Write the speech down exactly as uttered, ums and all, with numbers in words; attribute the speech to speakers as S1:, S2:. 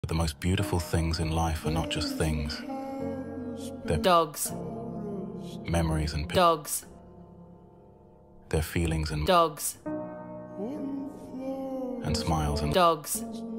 S1: But the most beautiful things in life are not just things. They're
S2: Dogs.
S1: memories and
S2: Dogs.
S1: They're feelings and
S2: Dogs.
S1: and smiles and
S2: Dogs.